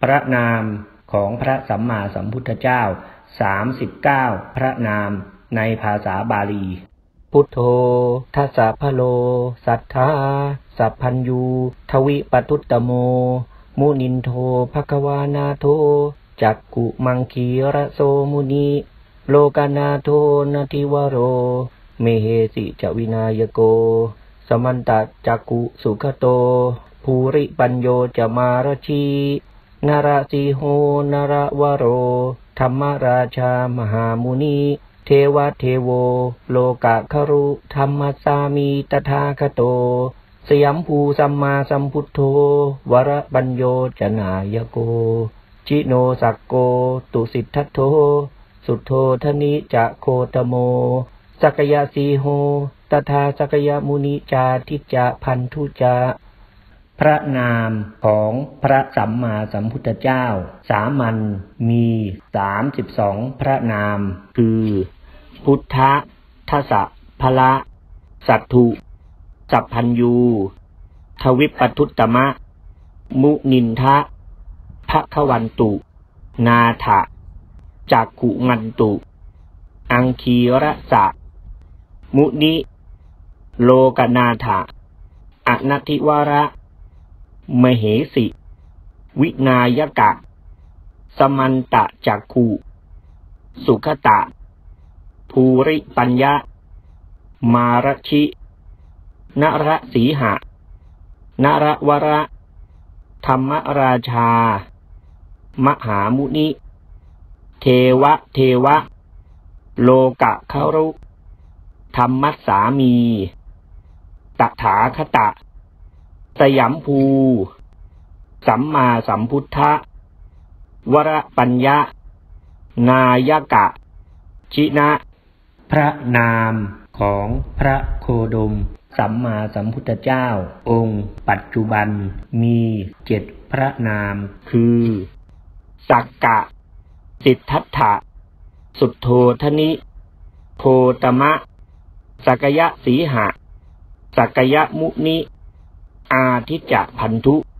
พระนามของพระสัมมาสัมพุทธเจ้า39พระนามในภาษาบาลีพุทโธทัสสะพะโลสัทธาสัพพัญญูทวิปตุตตโมมุนินโทภควานาโทจักกุมังคีระโสมุนีโลกานาโทนาทิวโรเมเหสิจวินายโกสมันตจักกุสุขโตภูริปัญโยจมารชีนรสีโหนรวโรธรรมราชามหามุนีเทวเทโวโลกะครุธรรมสามีตถาคโตสยัมภูสัมมาสัมพุทโธวรปัญโยจนายโกจิโนสักโกตุสิทธัตโธสุทโธทนิจะโคตโมสักยะสีโหตถาสักยมุนิจาทิจะพันธุจาพระนามของพระสัมมาสัมพุทธเจ้าสามัญมี32พระนามคือพุทธะทัสสะพละสัตถุสัพพัญญูทวิปตุตตมะมุนินทะภควันตุนาถะจักขุมันตุอังคีระสะมุนิโลกนาถะอนัตถิวระมเหสิวินายกะสมันตจักขุสุขตะภูริปัญญะมารชินรสีหะนรวระธรรมราชามหามุนิเทวะโลกะครุธรรมัสสามีตถาคตสยัมภูสัมมาสัมพุทธะวรปัญญานายกะชินะพระนามของพระโคดมสัมมาสัมพุทธเจ้าองค์ปัจจุบันมี7พระนามคือสักกะสิทธัตถะสุทโธทนิโคตมะสักยะสีหะสักยะมุนิอาทิจจพันธุ